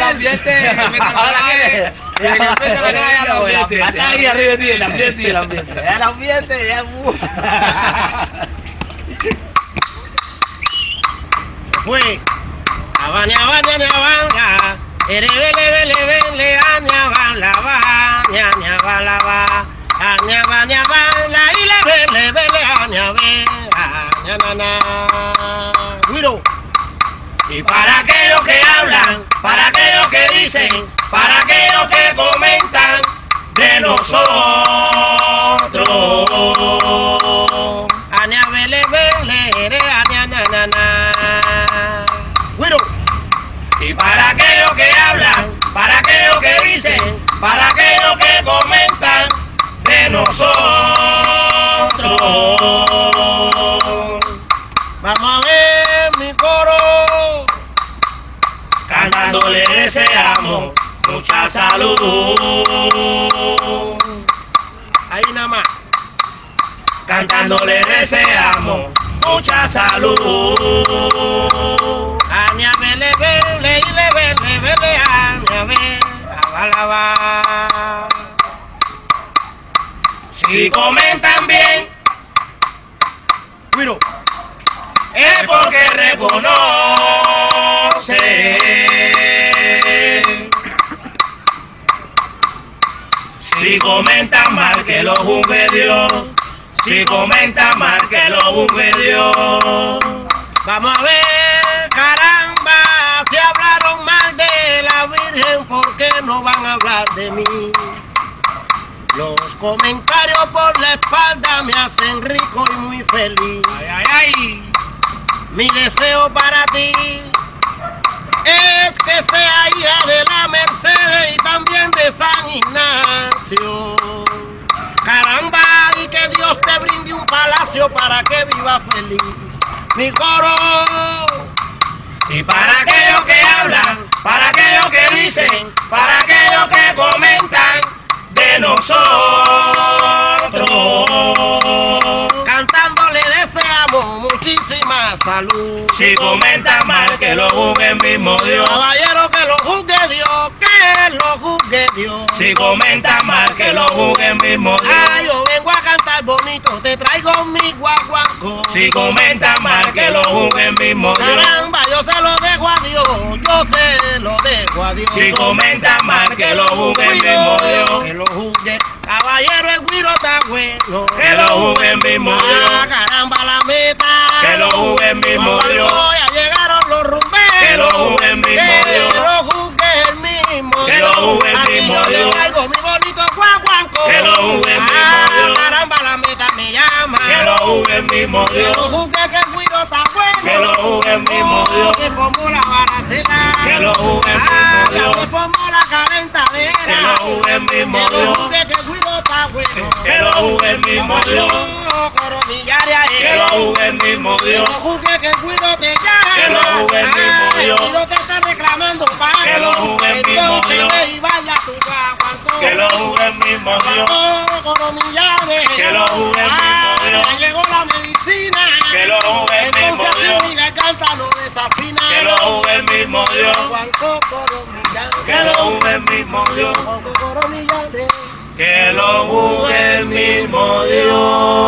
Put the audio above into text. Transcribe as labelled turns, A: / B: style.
A: ambiente.
B: Hasta ahí arriba tiene el ambiente y el ambiente. El ambiente ya es
C: fue. Abanya, abanya, abanya. Erebele, aña, ba. Aña, la, bele, aña, na. Guido. Y para aquellos que hablan, para aquellos que dicen, para aquellos que comentan de nosotros. Aña, bele, aña, na. Guido. Y para aquellos que hablan, para aquellos que dicen, para aquellos que comentan de nosotros. Vamos a ver mi coro, cantando le deseamos mucha salud. Ahí nada más. Cantando le deseamos mucha salud. Aña, bele, aña, lava. Si comentan bien, Guido, es porque reconocen. Si comentan mal, que lo juzgue Dios. Si comentan mal, que lo juzgue Dios. Vamos a ver, caramba, si hablaron mal de la Virgen, ¿por qué no van a hablar de mí? Los comentarios por la espalda me hacen rico y muy feliz. Ay. Mi deseo para ti es que sea hija de la Mercedes y también de San Ignacio. Caramba, y que Dios te brinde un palacio para que viva feliz. Mi coro. Y para aquellos que hablan, para aquellos que dicen, para aquellos que comentan de nosotros. Cantando le deseamos muchísima salud. Si comentan mal, que lo juzgue el mismo Dios. Caballero, que lo juzgue Dios, que lo juzgue Dios. Si comentan mal, que lo juzgue el mismo Dios. Ay, yo vengo a cantar bonito, te traigo mi guaguancó. Si comentan mal, que lo juzgue el mismo Dios. Caramba, yo se lo dejo a Dios, yo se lo dejo a Dios. Si comentan mal, que lo juzgue el mismo Dios. Que lo juzgue, caballero, el Guido está bueno. Que lo juzgue el mismo Dios. Caramba, la meta. Que lo juzgue el mismo Dios. Ya llegaron los rumberos. Que lo juzgue el mismo Dios. Que lo juzgue el mismo Dios. Que lo juzgue el mismo Dios. Yo le traigo mi bonito guaguanco. Que lo juzgue el mismo Dios. Caramba, la meta me llama. Que lo juzgue el mismo Dios. Que lo juzgue que el Guido está bueno. Que lo juzgue el mismo Dios. Que pongo la baracena. Que lo juzgue el mismo Dios. Que pongo la calentadera. Que lo juzgue el mismo Dios. Que lo juzgue que el Guido está bueno. Que lo juzgue el mismo Dios. Que lo juzgue el mismo Dios. Que lo juzgue que el Guido te llama. Que lo juzgue el mismo Dios. El Guido te está reclamando pago. Que lo juzgue el mismo Dios. Y vaya tu guaguancó. Que lo juzgue el mismo Dios. Que lo juzgue el mismo Dios. Ya llegó la medicina. Que lo juzgue el mismo Dios. Mi garganta no desafina. Que lo juzgue el mismo Dios. Que lo juzgue el mismo Dios. Que lo juzgue el mismo Dios.